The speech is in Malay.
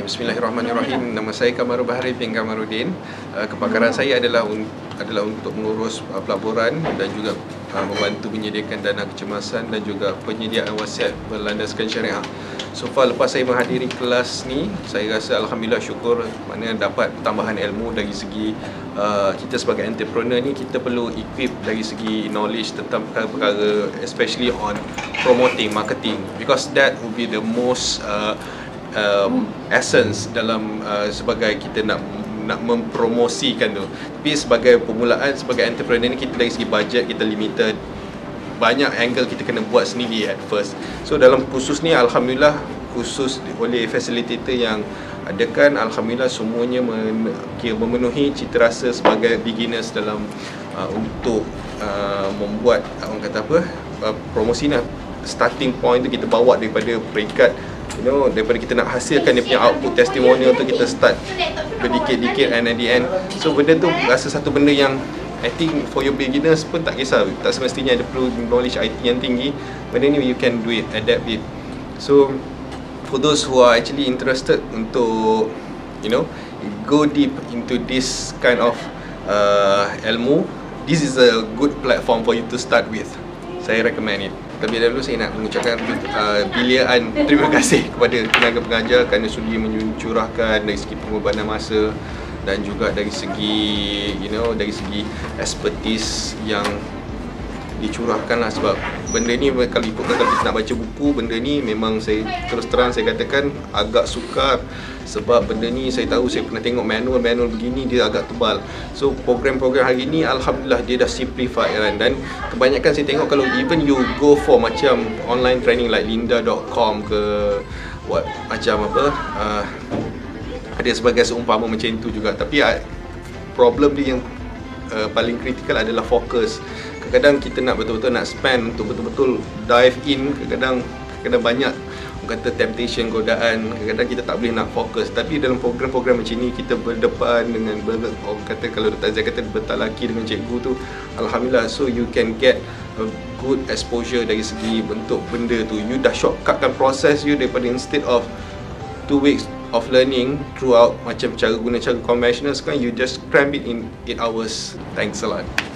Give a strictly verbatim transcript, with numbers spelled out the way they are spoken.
Bismillahirrahmanirrahim. Nama saya Kamarul Bahari bin Kamarudin. Uh, kepakaran saya adalah un adalah untuk mengurus uh, pelaburan dan juga uh, membantu menyediakan dana kecemasan dan juga penyediaan wasiat berlandaskan syariah. So far, lepas saya menghadiri kelas ni, saya rasa alhamdulillah syukur mana dapat tambahan ilmu dari segi uh, kita sebagai entrepreneur ni, kita perlu equip dari segi knowledge tentang perkara-perkara, especially on promoting, marketing, because that will be the most uh, Um, essence dalam uh, sebagai kita nak nak mempromosikan tu. Tapi sebagai permulaan, sebagai entrepreneur ni, kita dari segi budget kita limited, banyak angle kita kena buat sendiri at first. So dalam kursus ni alhamdulillah, khusus oleh facilitator yang adakan, alhamdulillah semuanya men, kira memenuhi cita rasa sebagai beginners dalam uh, untuk uh, membuat orang kata apa uh, promosi ni. Starting point tu kita bawa daripada peringkat, you know, daripada kita nak hasilkan dia punya output testimonial tu, kita start berdikit-dikit, and at the end, so benda tu rasa satu benda yang I think for your beginners pun tak kisah, tak semestinya ada perlu knowledge I T yang tinggi. Benda ni you can do it, adapt it. So for those who are actually interested untuk, you know, go deep into this kind of uh, ilmu, this is a good platform for you to start with. Saya recommend it. Tapi dahulu saya nak mengucapkan uh, biliaan terima kasih kepada tenaga pengajar kerana sudi mencurahkan dari segi pengorbanan masa dan juga dari segi, you know, dari segi expertise yang dicurahkan lah. Sebab benda ni kalau ikutkan, kalau kita nak baca buku, benda ni memang saya terus terang saya katakan agak sukar. Sebab benda ni saya tahu, saya pernah tengok manual-manual begini, dia agak tebal. So program-program hari ni alhamdulillah dia dah simplify kan. Dan kebanyakan saya tengok kalau even you go for macam online training like lynda dot com ke what, macam apa, uh, ada sebagai seumpama macam itu juga. Tapi uh, problem dia yang uh, paling kritikal adalah fokus. Kadang-kadang kita nak betul-betul nak spend untuk betul-betul dive in, kadang-kadang kadang banyak kata temptation, godaan, kadang-kadang kita tak boleh nak fokus. Tapi dalam program-program macam ni, kita berdepan dengan ber, orang kata, kalau Doktor Azhar kata bertalaki dengan cikgu tu, alhamdulillah, so you can get a good exposure dari segi bentuk benda tu. You dah shortcutkan proses you daripada instead of two weeks of learning throughout macam cara guna cara conventional, sekarang you just cram it in eight hours. Thanks a lot.